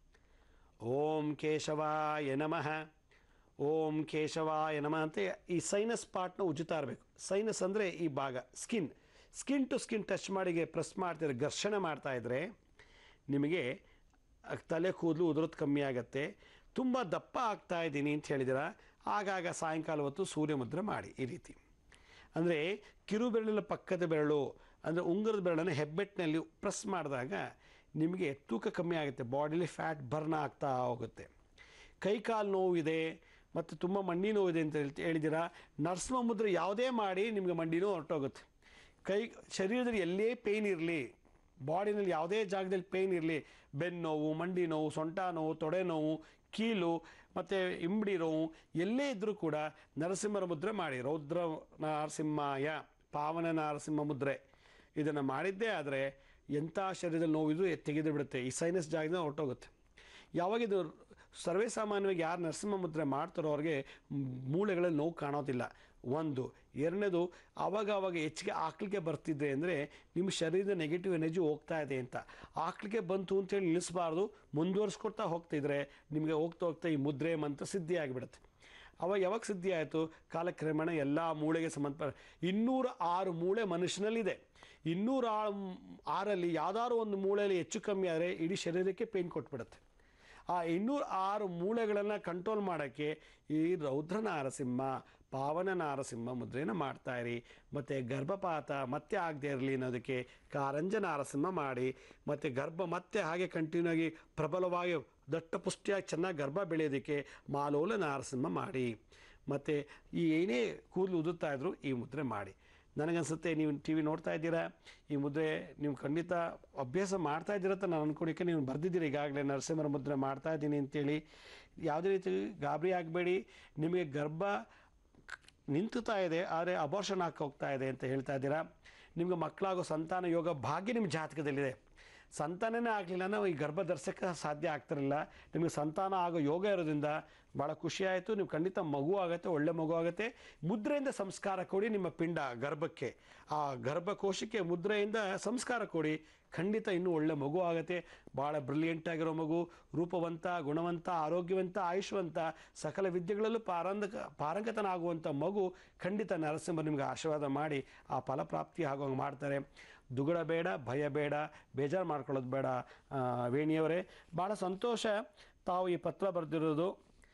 ಓಂ ಕೇಶವಾಯ ನಮಃ, ಓಂ ಕೇಶವಾಯ ನಮಃ ಅಂತ ಈ ಸೈನಸ್ ಪಾರ್ಟ್ನ ಉಜ್ಜುತ್ತಾ ಇರಬೇಕು. ಸೈನಸ್ ಅಂದರೆ ಈ ಭಾಗ, ಸ್ಕಿನ್ ಟು ಸ್ಕಿನ್ ಟಚ್ ಮಾಡಿಗೆ ಪ್ರೆಸ್ ಮಾಡ್ತಿದ್ರೆ, ಘರ್ಷಣೆ ಮಾಡ್ತಾಯಿದ್ರೆ ನಿಮಗೆ ತಲೆ ಕೂದಲು ಉದುರೋದು ಕಮ್ಮಿ ಆಗುತ್ತೆ. ತುಂಬ ದಪ್ಪ ಆಗ್ತಾ ಇದ್ದೀನಿ ಅಂತ ಹೇಳಿದಿರ, ಆಗಾಗ ಸಾಯಂಕಾಲ ಹೊತ್ತು ಸೂರ್ಯ ಮುದ್ರೆ ಮಾಡಿ. ಈ ರೀತಿ ಅಂದರೆ ಕಿರು ಬೆರಳಿನ ಪಕ್ಕದ ಬೆರಳು ಅಂದರೆ ಉಂಗುರದ ಬೆರಳನ್ನು ಹೆಬ್ಬೆಟ್ಟಿನಲ್ಲಿ ಪ್ರೆಸ್ ಮಾಡಿದಾಗ ನಿಮಗೆ ತೂಕ ಕಮ್ಮಿ ಆಗುತ್ತೆ, ಬಾಡಿಲಿ ಫ್ಯಾಟ್ ಬರ್ನ್ ಆಗ್ತಾ ಹೋಗುತ್ತೆ. ಕೈಕಾಲು ನೋವಿದೆ ಮತ್ತು ತುಂಬ ಮಂಡಿ ನೋವಿದೆ ಅಂತ ಹೇಳಿದ್ದೀರಾ, ನರಸಿಂಹ ಮುದ್ರೆ ಯಾವುದೇ ಮಾಡಿ ನಿಮಗೆ ಮಂಡಿ ನೋವು ಹೊರಟೋಗುತ್ತೆ. ಶರೀರದಲ್ಲಿ ಎಲ್ಲೇ ಪೇಯ್ನ್ ಇರಲಿ, ಬಾಡಿನಲ್ಲಿ ಯಾವುದೇ ಜಾಗದಲ್ಲಿ ಪೇಯ್ನ್ ಇರಲಿ, ಬೆನ್ನು ನೋವು, ಮಂಡಿ ನೋವು, ಸೊಂಟ ನೋವು, ತೊಡೆ ನೋವು, ಕೀಲು ಮತ್ತು ಇಂಬಡಿ ನೋವು ಎಲ್ಲೇ ಇದ್ದರೂ ಕೂಡ ನರಸಿಂಹರ ಮುದ್ರೆ ಮಾಡಿ. ರೌದ್ರ ನರಸಿಂಹಾಯ ಪಾವನ ನರಸಿಂಹ ಮುದ್ರೆ ಇದನ್ನು ಮಾಡಿದ್ದೇ ಆದರೆ ಎಂಥ ಶರೀರದಲ್ಲಿ ನೋವಿದ್ರು ತೆಗೆದು ಬಿಡುತ್ತೆ, ಈ ಸೈನಸ್ ಜಾಗದಿಂದ ಹೊರಟೋಗುತ್ತೆ. ಯಾವಾಗಿದು ಸರ್ವೇ ಸಾಮಾನ್ಯವಾಗಿ ಯಾರು ನರಸಿಂಹ ಮುದ್ರೆ ಮಾಡ್ತಾರೋ ಅವ್ರಿಗೆ ಮೂಳೆಗಳಲ್ಲಿ ನೋವು ಕಾಣೋದಿಲ್ಲ. 1. 2ನೇದು, ಆವಾಗ ಹೆಚ್ಚಿಗೆ ಆಕಳಿಕೆ ಬರ್ತಿದ್ರೆ ಅಂದರೆ ನಿಮ್ಮ ಶರೀರದ ನೆಗೆಟಿವ್ ಎನರ್ಜಿ ಹೋಗ್ತಾ ಇದೆ ಅಂತ. ಆಕಳಿಕೆ ಬಂತು ಅಂತೇಳಿ ನಿಲ್ಲಿಸಬಾರ್ದು, ಮುಂದುವರಿಸ್ಕೊಡ್ತಾ ಹೋಗ್ತಿದ್ರೆ ನಿಮಗೆ ಹೋಗ್ತಾ ಈ ಮುದ್ರೆ ಮಂತ್ರ ಸಿದ್ಧಿ ಆಗಿಬಿಡುತ್ತೆ. ಅವಾಗ ಯಾವಾಗ ಸಿದ್ಧಿ ಆಯಿತು, ಕಾಲಕ್ರಮೇಣ ಎಲ್ಲ ಮೂಳೆಗೆ ಸಂಬಂಧಪಟ್ಟ 206 ಮೂಳೆ ಮನುಷ್ಯನಲ್ಲಿದೆ. 206ರಲ್ಲಿ ಯಾವುದಾದ್ರು ಒಂದು ಮೂಳೆಯಲ್ಲಿ ಹೆಚ್ಚು ಕಮ್ಮಿ ಆದರೆ ಇಡೀ ಶರೀರಕ್ಕೆ ಪೇಯ್ನ್ ಕೊಟ್ಬಿಡುತ್ತೆ. ಆ 206 ಮೂಳೆಗಳನ್ನು ಕಂಟ್ರೋಲ್ ಮಾಡೋಕ್ಕೆ ಈ ರೌದ್ರ ನಾರಸಿಂಹ ಪಾವನ ನಾರಸಿಂಹ ಮುದ್ರೆಯನ್ನು ಮಾಡ್ತಾಯಿರಿ. ಮತ್ತು ಗರ್ಭಪಾತ ಮತ್ತೆ ಆಗದೆ ಇರಲಿ ಅನ್ನೋದಕ್ಕೆ ಕಾರಂಜ ನಾರಸಿಂಹ ಮಾಡಿ. ಮತ್ತು ಗರ್ಭ ಮತ್ತೆ ಹಾಗೆ ಕಂಟಿನ್ಯೂ ಆಗಿ ಪ್ರಬಲವಾಗಿ ದಟ್ಟ ಪುಷ್ಟಿಯಾಗಿ ಚೆನ್ನಾಗಿ ಗರ್ಭ ಬೆಳೆಯೋದಕ್ಕೆ ಮಾಲೋಲ ನಾರಸಿಂಹ ಮಾಡಿ. ಮತ್ತು ಈ ಏನೇ ಕೂದಲು ಉದುರ್ತಾ ಇದ್ರು ಈ ಮುದ್ರೆ ಮಾಡಿ. ನನಗನ್ಸುತ್ತೆ ನೀವು TV ನೋಡ್ತಾ ಇದ್ದೀರಾ, ಈ ಮುದ್ರೆ ನೀವು ಖಂಡಿತ ಅಭ್ಯಾಸ ಮಾಡ್ತಾ ಇದ್ದೀರಂತ ನಾನು ಅಂದ್ಕೊಳಕ್ಕೆ ನೀವು ಬರೆದಿದ್ದೀರಿ ಈಗಾಗಲೇ, ನರಸಿಂಹರ ಮುದ್ರೆ ಮಾಡ್ತಾ ಇದ್ದೀನಿ ಅಂತೇಳಿ. ಯಾವುದೇ ರೀತಿ ಗಾಬರಿ ಆಗಬೇಡಿ. ನಿಮಗೆ ಗರ್ಭ ನಿಂತುತ್ತಾ ಇದೆ ಆದರೆ ಅಬಾರ್ಷನ್ ಆಗಿ ಹೋಗ್ತಾ ಇದೆ ಅಂತ ಹೇಳ್ತಾ ಇದ್ದೀರಾ. ನಿಮಗೆ ಮಕ್ಕಳಾಗೋ ಸಂತಾನ ಯೋಗ ಭಾಗ್ಯ ನಿಮ್ಮ ಜಾತಕದಲ್ಲಿದೆ. ಸಂತಾನನೇ ಆಗಲಿಲ್ಲ ನಾವು ಈ ಗರ್ಭ ಧರಿಸೋಕ್ಕೆ ಸಾಧ್ಯ ಆಗ್ತಿರಲಿಲ್ಲ. ನಿಮಗೆ ಸಂತಾನ ಆಗೋ ಯೋಗ ಇರೋದ್ರಿಂದ ಭಾಳ ಖುಷಿಯಾಯಿತು. ನೀವು ಖಂಡಿತ ಮಗು ಆಗುತ್ತೆ, ಒಳ್ಳೆ ಮಗು ಆಗುತ್ತೆ. ಮುದ್ರೆಯಿಂದ ಸಂಸ್ಕಾರ ಕೊಡಿ ನಿಮ್ಮ ಪಿಂಡ ಗರ್ಭಕ್ಕೆ, ಆ ಗರ್ಭಕೋಶಕ್ಕೆ ಮುದ್ರೆಯಿಂದ ಸಂಸ್ಕಾರ ಕೊಡಿ, ಖಂಡಿತ ಇನ್ನೂ ಒಳ್ಳೆ ಮಗು ಆಗುತ್ತೆ. ಭಾಳ ಬ್ರಿಲಿಯಂಟ್ ಆಗಿರೋ ಮಗು, ರೂಪವಂತ, ಗುಣವಂತ, ಆರೋಗ್ಯವಂತ, ಆಯುಷ್ವಂತ, ಸಕಲ ವಿದ್ಯೆಗಳಲ್ಲೂ ಪಾರಂಗತನಾಗುವಂಥ ಮಗು ಖಂಡಿತ ನರಸಿಂಹ ನಿಮಗೆ ಆಶೀರ್ವಾದ ಮಾಡಿ ಆ ಫಲಪ್ರಾಪ್ತಿ ಆಗೋಂಗೆ ಮಾಡ್ತಾರೆ. ದುಗುಡ ಬೇಡ, ಭಯ ಬೇಡ, ಬೇಜಾರು ಮಾಡ್ಕೊಳ್ಳೋದು ಬೇಡ. ವೇಣಿಯವರೇ, ಭಾಳ ಸಂತೋಷ ತಾವು ಈ ಪತ್ರ ಬರೆದಿರೋದು.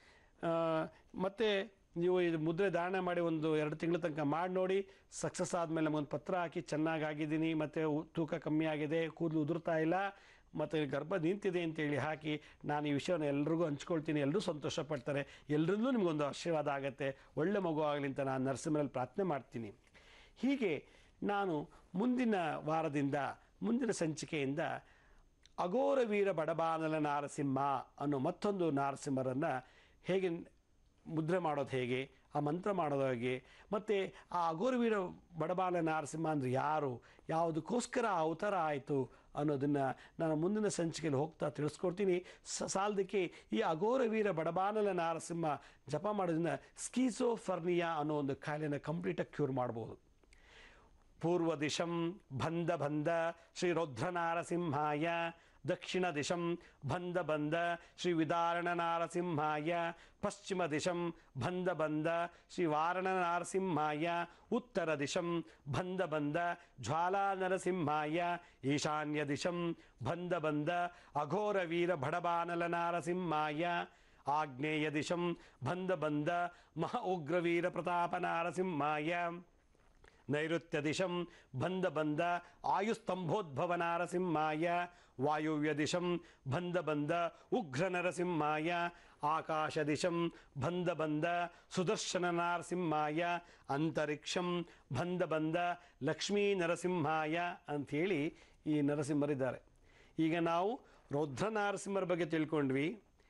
ಮತ್ತು ನೀವು ಇದು ಮುದ್ರೆ ಧಾರಣೆ ಮಾಡಿ 1-2 ತಿಂಗಳ ತನಕ ಮಾಡಿ ನೋಡಿ. ಸಕ್ಸಸ್ ಆದಮೇಲೆ ನಮಗೊಂದು ಪತ್ರ ಹಾಕಿ ಚೆನ್ನಾಗಾಗಿದ್ದೀನಿ ಮತ್ತು ತೂಕ ಕಮ್ಮಿ ಆಗಿದೆ, ಕೂದಲು ಉದುರ್ತಾ ಇಲ್ಲ, ಮತ್ತು ಗರ್ಭ ನಿಂತಿದೆ ಅಂತೇಳಿ ಹಾಕಿ ನಾನು ಈ ವಿಷಯವನ್ನು ಎಲ್ರಿಗೂ ಹಂಚ್ಕೊಳ್ತೀನಿ, ಎಲ್ಲರೂ ಸಂತೋಷ ಪಡ್ತಾರೆ, ಎಲ್ಲರಲ್ಲೂ ನಿಮಗೊಂದು ಆಶೀರ್ವಾದ ಆಗುತ್ತೆ, ಒಳ್ಳೆ ಮಗು ಆಗಲಿ ಅಂತ ನಾನು ನರಸಿಂಹನಲ್ಲಿ ಪ್ರಾರ್ಥನೆ ಮಾಡ್ತೀನಿ. ಹೀಗೆ ನಾನು ಮುಂದಿನ ವಾರದಿಂದ, ಮುಂದಿನ ಸಂಚಿಕೆಯಿಂದ ಅಘೋರ ವೀರ ಬಡಬಾನಲ ನಾರಸಿಂಹ ಅನ್ನೋ ಮತ್ತೊಂದು ನಾರಸಿಂಹರನ್ನು ಹೇಗೆ ಮುದ್ರೆ ಮಾಡೋದು, ಹೇಗೆ ಆ ಮಂತ್ರ ಮಾಡೋದು ಹೇಗೆ, ಮತ್ತು ಆ ಅಘೋರವೀರ ಬಡಬಾಲ ನರಸಿಂಹ ಅಂದರೆ ಯಾರು, ಯಾವುದಕ್ಕೋಸ್ಕರ ಆ ಅವತಾರ ಆಯಿತು ಅನ್ನೋದನ್ನು ನಾನು ಮುಂದಿನ ಸಂಚಿಕೆಯಲ್ಲಿ ಹೋಗ್ತಾ ತಿಳಿಸ್ಕೊಡ್ತೀನಿ. ಸಾಲದಕ್ಕೆ ಈ ಅಘೋರವೀರ ಬಡಬಾನಲ ನರಸಿಂಹ ಜಪ ಮಾಡೋದ್ರಿಂದ ಸ್ಕೀಸೋಫರ್ನಿಯಾ ಅನ್ನೋ ಒಂದು ಕಾಯಿಲೆನ ಕಂಪ್ಲೀಟಾಗಿ ಕ್ಯೂರ್ ಮಾಡ್ಬೋದು. ಪೂರ್ವ ದಿಶಂ ಬಂಧ ಬಂಧ ಶ್ರೀ ರುದ್ರ ನಾರಸಿಂಹಾಯ, ದಕ್ಷಿಣ ದಿಶಂ ಬಂಧ ಬಂಧ ಶ್ರೀ ವಿದಾರಣ ನಾರಸಿಂಹಾಯ, ಪಶ್ಚಿಮ ದಿಶಂ ಬಂಧ ಬಂಧ ಶ್ರೀ ವಾರಣ ನಾರಸಿಂಹಾಯ, ಉತ್ತರ ದಿಶಂ ಬಂಧ ಬಂಧ ಜ್ವಾಲಾ ನರಸಿಂಹಾಯ, ಈಶಾನ್ಯ ದಿಶಂ ಬಂಧ ಬಂಧ ಅಘೋರ ವೀರ ಬಡಬಾನಲ ನಾರಸಿಂಹಾಯ, ಆಗ್ನೇಯ ದಿಶಂ ಬಂಧ ಬಂಧ ಮಹ ಉಗ್ರವೀರ ಪ್ರತಾಪ ನಾರಸಿಂಹಾಯ, ನೈಋತ್ಯ ದಿಶಂ ಬಂಧ ಬಂಧ ಆಯುಸ್ತಂಭೋದ್ಭವ ನಾರಸಿಂಹಾಯ, ವಾಯುವ್ಯ ದಿಶಂ ಬಂಧ ಬಂಧ ಉಗ್ರ ನರಸಿಂಹಾಯ, ಆಕಾಶ ದಿಶಂ ಬಂಧ ಬಂಧ ಸುದರ್ಶನ ನರಸಿಂಹಾಯ, ಅಂತರಿಕ್ಷಂ ಬಂಧ ಬಂಧ ಲಕ್ಷ್ಮೀ ನರಸಿಂಹಾಯ ಅಂಥೇಳಿ ಈ ನರಸಿಂಹರಿದ್ದಾರೆ. ಈಗ ನಾವು ರುದ್ರ ನರಸಿಂಹರ ಬಗ್ಗೆ ತಿಳ್ಕೊಂಡ್ವಿ,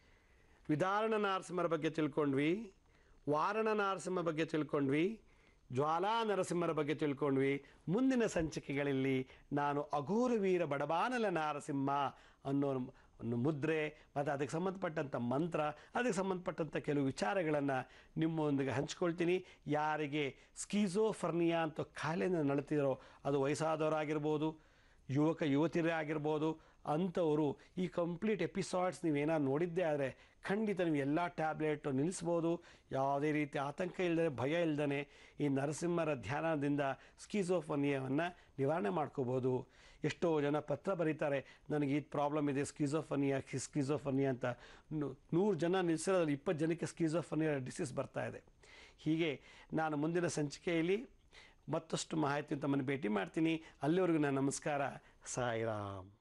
ವಿದಾರಣ ನರಸಿಂಹರ ಬಗ್ಗೆ ತಿಳ್ಕೊಂಡ್ವಿ, ವಾರಣ ನರಸಿಂಹ ಬಗ್ಗೆ ತಿಳ್ಕೊಂಡ್ವಿ, ಜ್ವಾಲಾ ನರಸಿಂಹರ ಬಗ್ಗೆ ತಿಳ್ಕೊಂಡ್ವಿ. ಮುಂದಿನ ಸಂಚಿಕೆಗಳಲ್ಲಿ ನಾನು ಅಘೋರವೀರ ಬಡಬಾನಲ ನರಸಿಂಹ ಅನ್ನೋ ಒಂದು ಮುದ್ರೆ ಮತ್ತು ಅದಕ್ಕೆ ಸಂಬಂಧಪಟ್ಟಂಥ ಮಂತ್ರ, ಅದಕ್ಕೆ ಸಂಬಂಧಪಟ್ಟಂಥ ಕೆಲವು ವಿಚಾರಗಳನ್ನು ನಿಮ್ಮೊಂದಿಗೆ ಹಂಚ್ಕೊಳ್ತೀನಿ. ಯಾರಿಗೆ ಸ್ಕೀಸೋಫರ್ನಿಯಾ ಅಂತ ಕಾಯಿಲೆನ ನಳತಿರೋ, ಅದು ವಯಸ್ಸಾದವರಾಗಿರ್ಬೋದು, ಯುವಕ ಯುವತಿಯರೇ ಆಗಿರ್ಬೋದು, ಅಂಥವರು ಈ ಕಂಪ್ಲೀಟ್ ಎಪಿಸೋಡ್ಸ್ ನೀವೇನಾದ್ರು ನೋಡಿದ್ದೇ ಆದರೆ ಖಂಡಿತ ನೀವು ಎಲ್ಲ ಟ್ಯಾಬ್ಲೆಟು ನಿಲ್ಲಿಸ್ಬೋದು. ಯಾವುದೇ ರೀತಿ ಆತಂಕ ಇಲ್ಲದೆ, ಭಯ ಇಲ್ಲದೇ ಈ ನರಸಿಂಹರ ಧ್ಯಾನದಿಂದ ಸ್ಕೀಸೋಫರ್ನಿಯಾವನ್ನು ನಿವಾರಣೆ ಮಾಡ್ಕೋಬೋದು. ಎಷ್ಟೋ ಜನ ಪತ್ರ ಬರೀತಾರೆ, ನನಗೆ ಈ ಪ್ರಾಬ್ಲಮ್ ಇದೆ, ಸ್ಕೀಸೋಫರ್ನಿಯಾ ಅಂತ. 100 ಜನ ನಿಲ್ಲಿಸಿರೋದ್ರಲ್ಲಿ 20 ಜನಕ್ಕೆ ಸ್ಕೀಸೋಫರ್ನಿಯಾ ಡಿಸೀಸ್ ಬರ್ತಾ ಇದೆ. ಹೀಗೆ ನಾನು ಮುಂದಿನ ಸಂಚಿಕೆಯಲ್ಲಿ ಮತ್ತಷ್ಟು ಮಾಹಿತಿ ತಮ್ಮನ್ನು ಭೇಟಿ ಮಾಡ್ತೀನಿ. ಅಲ್ಲಿವರೆಗೂ ನಾನು ನಮಸ್ಕಾರ. ಸಾಯಿರಾಮ್.